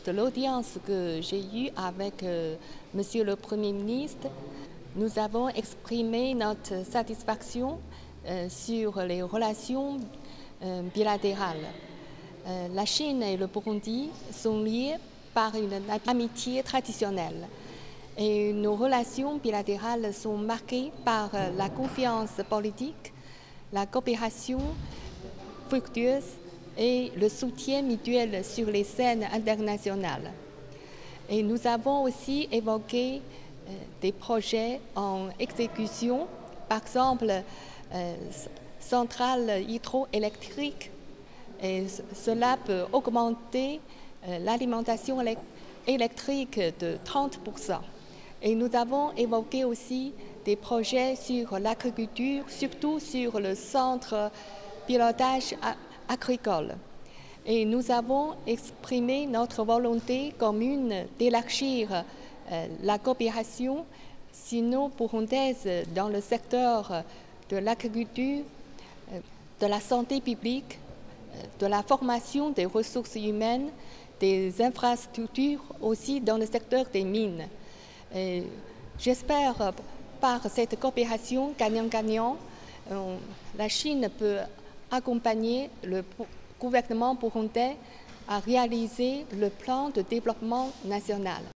de l'audience que j'ai eue avec Monsieur le Premier ministre, nous avons exprimé notre satisfaction sur les relations bilatérales. La Chine et le Burundi sont liés par une amitié traditionnelle. Et nos relations bilatérales sont marquées par la confiance politique, la coopération fructueuse et le soutien mutuel sur les scènes internationales. Et nous avons aussi évoqué des projets en exécution, par exemple centrales hydroélectriques, et cela peut augmenter l'alimentation électrique de 30%. Et nous avons évoqué aussi des projets sur l'agriculture, surtout sur le centre pilotage agricole. Et nous avons exprimé notre volonté commune d'élargir la coopération sino-burundaise dans le secteur de l'agriculture, de la santé publique, de la formation des ressources humaines, des infrastructures, aussi dans le secteur des mines. J'espère par cette coopération gagnant-gagnant, la Chine peut accompagner le gouvernement burundais à réaliser le plan de développement national.